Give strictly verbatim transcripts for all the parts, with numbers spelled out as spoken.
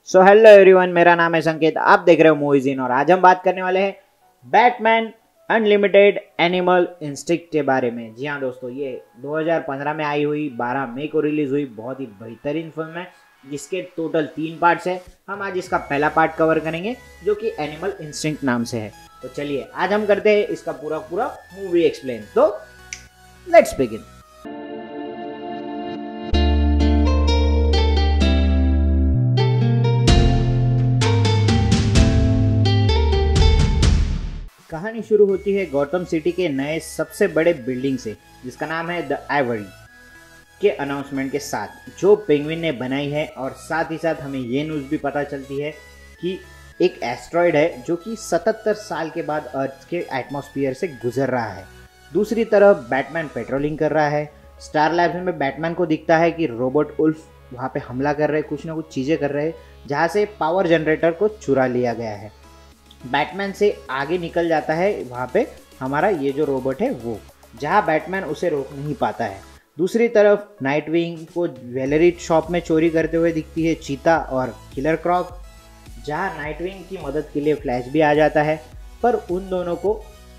So hello everyone, मेरा नाम है संकेत। आप देख रहे हो मूवीज इन और आज हम बात करने वाले हैं बैटमैन अनलिमिटेड एनिमल इंस्टिंक्ट के बारे में। जी हाँ दोस्तों, ये दो हज़ार पंद्रह में आई हुई बारह मई को रिलीज हुई बहुत ही बेहतरीन फिल्म है जिसके टोटल तीन पार्ट्स है। हम आज इसका पहला पार्ट कवर करेंगे जो कि एनिमल इंस्टिंक्ट नाम से है। तो चलिए आज हम करते हैं इसका पूरा पूरा मूवी एक्सप्लेन। तो लेट्स बिगिन। कहानी शुरू होती है गौतम सिटी के नए सबसे बड़े बिल्डिंग से जिसका नाम है द आइवरी के अनाउंसमेंट के साथ, जो पेंगुइन ने बनाई है। और साथ ही साथ हमें ये न्यूज़ भी पता चलती है कि एक एस्ट्रॉयड है जो कि सतहत्तर साल के बाद अर्थ के एटमॉस्फेयर से गुजर रहा है। दूसरी तरफ बैटमैन पेट्रोलिंग कर रहा है। स्टार लैब्स में बैटमैन को दिखता है कि रोबोट उल्फ वहाँ पे हमला कर रहे, कुछ ना कुछ चीज़ें कर रहे हैं जहाँ से पावर जनरेटर को चुरा लिया गया है। बैटमैन से आगे निकल जाता है वहाँ पे हमारा ये जो रोबोट है वो, जहाँ बैटमैन उसे रोक नहीं पाता है। दूसरी तरफ नाइटविंग को ज्वेलरी शॉप में चोरी करते हुए दिखती है चीता और किलर क्रॉक, जहाँ नाइटविंग की मदद के लिए फ्लैश भी आ जाता है, पर उन दोनों को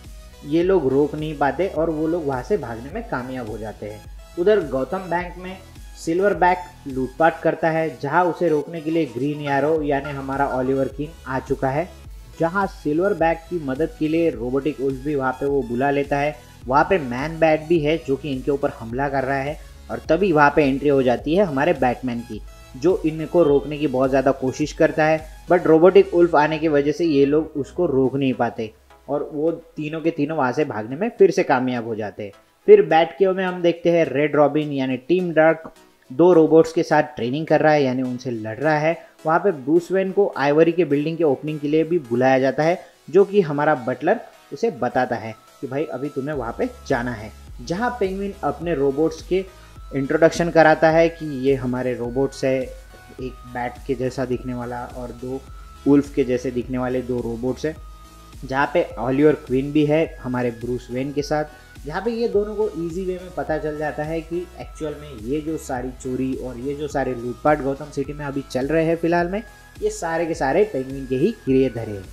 ये लोग रोक नहीं पाते और वो लोग वहाँ से भागने में कामयाब हो जाते हैं। उधर गौतम बैंक में सिल्वर बैक लूटपाट करता है, जहाँ उसे रोकने के लिए ग्रीन यारो यानी हमारा ओलिवर कीन आ चुका है, जहाँ सिल्वर बैग की मदद के लिए रोबोटिक उल्फ भी वहाँ पे वो बुला लेता है। वहाँ पे मैन बैट भी है जो कि इनके ऊपर हमला कर रहा है और तभी वहाँ पे एंट्री हो जाती है हमारे बैटमैन की, जो इनको रोकने की बहुत ज़्यादा कोशिश करता है। बट रोबोटिक उल्फ आने की वजह से ये लोग उसको रोक नहीं पाते और वो तीनों के तीनों वहाँ से भागने में फिर से कामयाब हो जाते हैं। फिर बैट के में हम देखते हैं रेड रॉबिन यानी टीम डार्क दो रोबोट्स के साथ ट्रेनिंग कर रहा है, यानी उनसे लड़ रहा है। वहाँ पे ब्रूस वेन को आइवरी के बिल्डिंग के ओपनिंग के लिए भी बुलाया जाता है, जो कि हमारा बटलर उसे बताता है कि भाई अभी तुम्हें वहाँ पे जाना है, जहाँ पेंगुइन अपने रोबोट्स के इंट्रोडक्शन कराता है कि ये हमारे रोबोट्स है, एक बैट के जैसा दिखने वाला और दो उल्फ के जैसे दिखने वाले दो रोबोट्स है, जहाँ पे ओलिवर क्वीन भी है हमारे ब्रूस वेन के साथ, जहाँ पे ये दोनों को इजी वे में पता चल जाता है कि एक्चुअल में ये जो सारी चोरी और ये जो सारे लूटपाट गौतम सिटी में अभी चल रहे हैं फिलहाल में, ये सारे के सारे पेंगुइन के ही किए धरे हैं।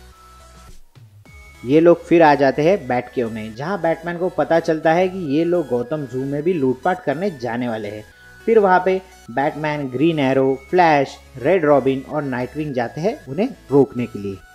ये लोग फिर आ जाते हैं बैट केव में, जहाँ बैटमैन को पता चलता है कि ये लोग गौतम जू में भी लूटपाट करने जाने वाले हैं। फिर वहाँ पे Batman, Green Arrow, Flash, Red Robin और नाइटविंग जाते हैं उन्हें रोकने के लिए।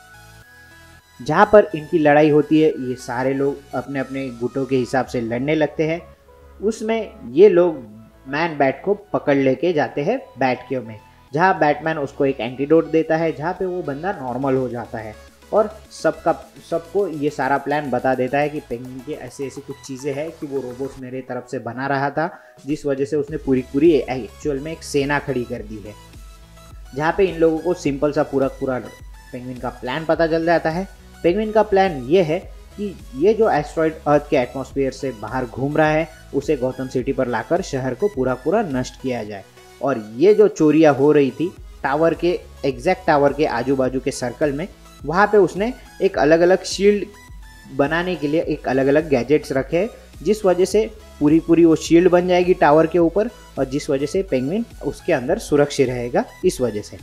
जहाँ पर इनकी लड़ाई होती है, ये सारे लोग अपने अपने गुटों के हिसाब से लड़ने लगते हैं। उसमें ये लोग मैन बैट को पकड़ लेके जाते हैं बैट केव में, जहाँ बैटमैन उसको एक एंटीडोट देता है, जहाँ पे वो बंदा नॉर्मल हो जाता है और सबका सबको ये सारा प्लान बता देता है कि पेंगुइन की ऐसी ऐसी कुछ चीज़ें हैं कि वो रोबोट्स मेरे तरफ से बना रहा था, जिस वजह से उसने पूरी पूरी एक्चुअल में एक सेना खड़ी कर दी है। जहाँ पे इन लोगों को सिंपल सा पूरा पूरा पेंगुइन का प्लान पता चल जाता है। पेंगुइन का प्लान ये है कि ये जो एस्ट्रॉयड अर्थ के एटमॉस्फेयर से बाहर घूम रहा है उसे गौतम सिटी पर लाकर शहर को पूरा पूरा नष्ट किया जाए। और ये जो चोरियां हो रही थी टावर के एग्जैक्ट टावर के आजू बाजू के सर्कल में, वहाँ पे उसने एक अलग अलग शील्ड बनाने के लिए एक अलग अलग गैजेट्स रखे, जिस वजह से पूरी पूरी वो शील्ड बन जाएगी टावर के ऊपर और जिस वजह से पेंगुइन उसके अंदर सुरक्षित रहेगा। इस वजह से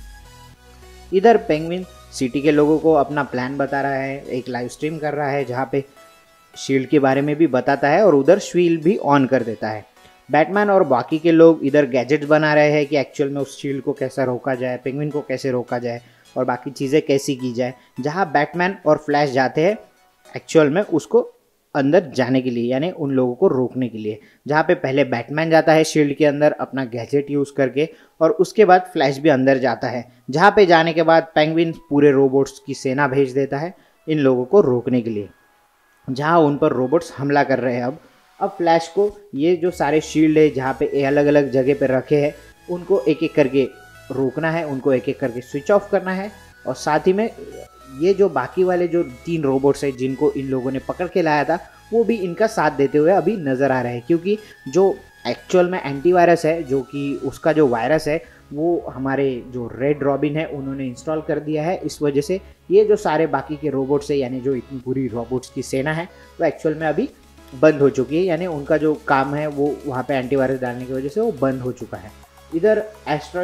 इधर पेंगुइन सिटी के लोगों को अपना प्लान बता रहा है, एक लाइव स्ट्रीम कर रहा है जहाँ पे शील्ड के बारे में भी बताता है और उधर शील्ड भी ऑन कर देता है। बैटमैन और बाकी के लोग इधर गैजेट्स बना रहे हैं कि एक्चुअल में उस शील्ड को कैसे रोका जाए, पेंगुइन को कैसे रोका जाए और बाकी चीज़ें कैसी की जाए। जहाँ बैटमैन और फ्लैश जाते हैं एक्चुअल में उसको अंदर जाने के लिए, यानी उन लोगों को रोकने के लिए। जहाँ पे पहले बैटमैन जाता है शील्ड के अंदर अपना गैजेट यूज़ करके और उसके बाद फ्लैश भी अंदर जाता है, जहाँ पे जाने के बाद पेंगुइन पूरे रोबोट्स की सेना भेज देता है इन लोगों को रोकने के लिए, जहाँ उन पर रोबोट्स हमला कर रहे हैं। अब अब फ्लैश को ये जो सारे शील्ड है जहाँ पे अलग अलग जगह पे रखे हैं उनको एक एक करके रोकना है, उनको एक एक करके स्विच ऑफ करना है। और साथ ही में ये जो बाकी वाले जो तीन रोबोट्स हैं जिनको इन लोगों ने पकड़ के लाया था वो भी इनका साथ देते हुए अभी नज़र आ रहे हैं, क्योंकि जो एक्चुअल में एंटीवायरस है, जो कि उसका जो वायरस है वो हमारे जो रेड रॉबिन है उन्होंने इंस्टॉल कर दिया है। इस वजह से ये जो सारे बाकी के रोबोट्स है, यानी जो इतनी पूरी रोबोट्स की सेना है, वो एक्चुअल में अभी बंद हो चुकी है, यानी उनका जो काम है वो वहाँ पे एंटीवायरस डालने की वजह से वो बंद हो चुका है। इधर एस्ट्रॉयड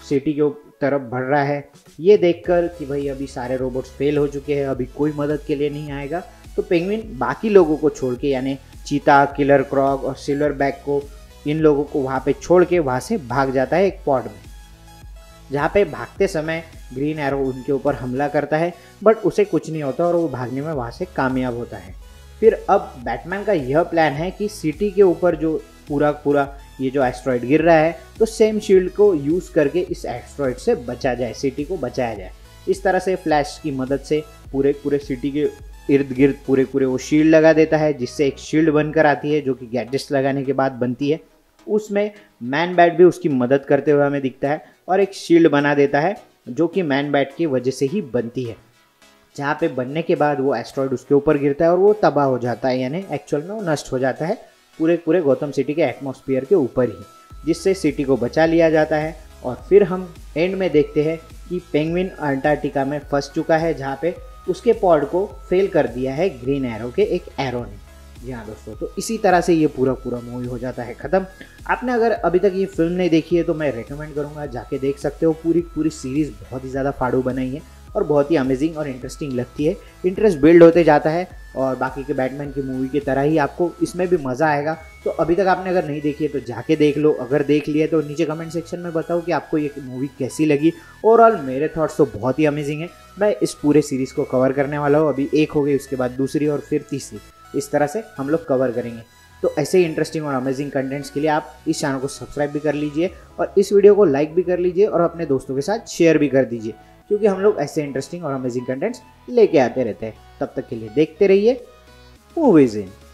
सिटी के तरफ बढ़ रहा है। ये देखकर कि भाई अभी सारे रोबोट्स फेल हो चुके हैं, अभी कोई मदद के लिए नहीं आएगा, तो पेंगुइन बाकी लोगों को छोड़ के यानी चीता, किलर क्रॉग और सिल्वर बैक को, इन लोगों को वहाँ पे छोड़ के वहाँ से भाग जाता है एक पॉड में, जहाँ पे भागते समय ग्रीन एरो उनके ऊपर हमला करता है, बट उसे कुछ नहीं होता और वो भागने में वहाँ से कामयाब होता है। फिर अब बैटमैन का यह प्लान है कि सिटी के ऊपर जो पूरा पूरा ये जो एस्ट्रॉयड गिर रहा है, तो सेम शील्ड को यूज़ करके इस एस्ट्रॉयड से बचा जाए, सिटी को बचाया जाए। इस तरह से फ्लैश की मदद से पूरे पूरे सिटी के इर्द गिर्द पूरे पूरे वो शील्ड लगा देता है, जिससे एक शील्ड बनकर आती है जो कि गैजेट्स लगाने के बाद बनती है। उसमें मैन बैट भी उसकी मदद करते हुए हमें दिखता है और एक शील्ड बना देता है जो कि मैन बैट की वजह से ही बनती है, जहाँ पे बनने के बाद वो एस्ट्रॉयड उसके ऊपर गिरता है और वो तबाह हो जाता है, यानी एक्चुअल में वो नष्ट हो जाता है पूरे पूरे गौतम सिटी के एटमॉस्फेयर के ऊपर ही, जिससे सिटी को बचा लिया जाता है। और फिर हम एंड में देखते हैं कि पेंगुइन अंटार्कटिका में फंस चुका है, जहाँ पे उसके पॉड को फेल कर दिया है ग्रीन एरो के एक एरो ने। जी हाँ दोस्तों, तो इसी तरह से ये पूरा पूरा मूवी हो जाता है ख़त्म। आपने अगर अभी तक ये फिल्म नहीं देखी है तो मैं रेकमेंड करूँगा, जाके देख सकते हो। पूरी पूरी सीरीज़ बहुत ही ज़्यादा फाड़ू बनाई है और बहुत ही अमेजिंग और इंटरेस्टिंग लगती है। इंटरेस्ट बिल्ड होते जाता है और बाकी के बैटमैन की मूवी की तरह ही आपको इसमें भी मज़ा आएगा। तो अभी तक आपने अगर नहीं देखी है तो जाके देख लो, अगर देख लिया तो नीचे कमेंट सेक्शन में बताओ कि आपको ये मूवी कैसी लगी। ओवरऑल मेरे थॉट्स तो बहुत ही अमेजिंग है। मैं इस पूरे सीरीज़ को कवर करने वाला हूँ, अभी एक हो गई, उसके बाद दूसरी और फिर तीसरी, इस तरह से हम लोग कवर करेंगे। तो ऐसे ही इंटरेस्टिंग और अमेजिंग कंटेंट्स के लिए आप इस चैनल को सब्सक्राइब भी कर लीजिए और इस वीडियो को लाइक भी कर लीजिए और अपने दोस्तों के साथ शेयर भी कर दीजिए, क्योंकि हम लोग ऐसे इंटरेस्टिंग और अमेजिंग कंटेंट्स लेके आते रहते हैं। तब तक के लिए देखते रहिए मूवीज इन।